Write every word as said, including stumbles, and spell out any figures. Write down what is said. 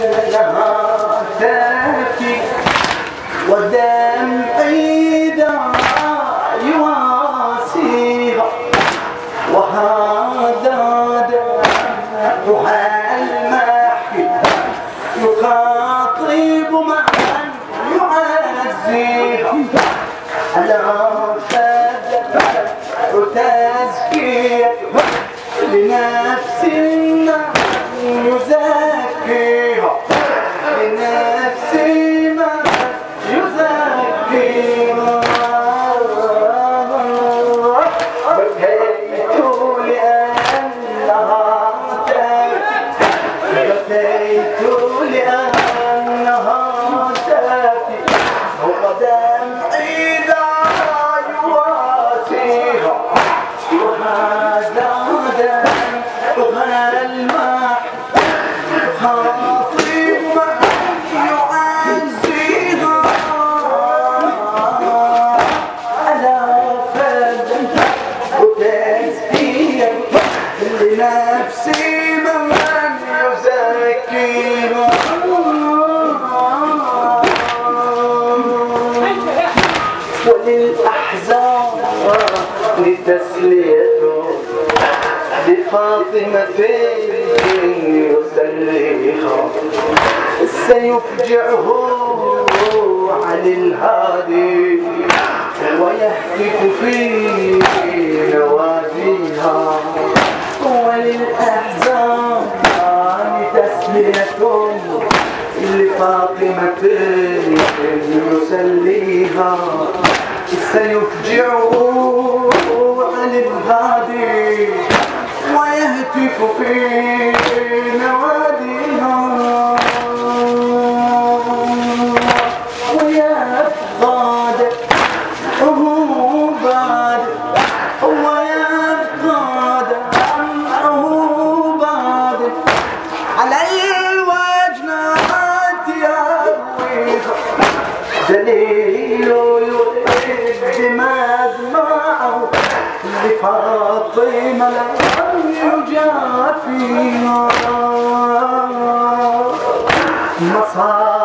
لها تبكي ودمعي داعي يواسيها وهذا دمعها المحكي يخاطب من يعزيها ألا فدت تزكية لنفس يزكيها لنفس ما يزكيها بكيت لأنها تبكي بكيت لأنها تبكي ودمعي داعي يواسيها وهذا دمعها المحكي خاطب من يعزيها ألا فدت تزكية لنفسي من يزكيها وللأحزان لتسليته لفاطمة يسليها سيفجعه عن الهادي ويهتف في نواديها وللأحزان تسلية لفاطمة يسليها سيفجعه عن الهادي ويهتف في نواديها ويبقى دمعه بعد ويبقى دمعه بعد على الوجنات يرويها دليل يدمج معه لفاطمة لم يجافيها مصاب